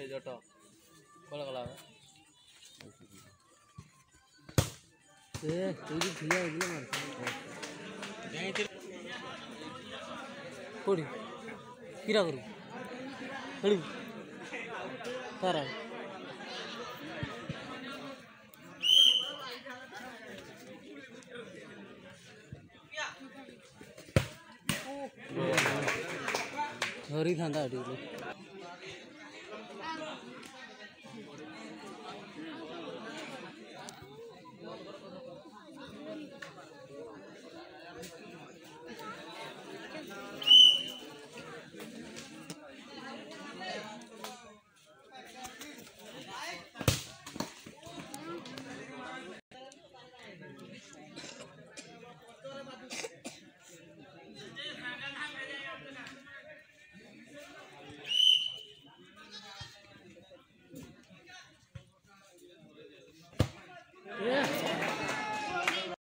जट कल कला ए तुझी ठिया इले मार जाई कोडी किरा करू खेलू तारा धरी था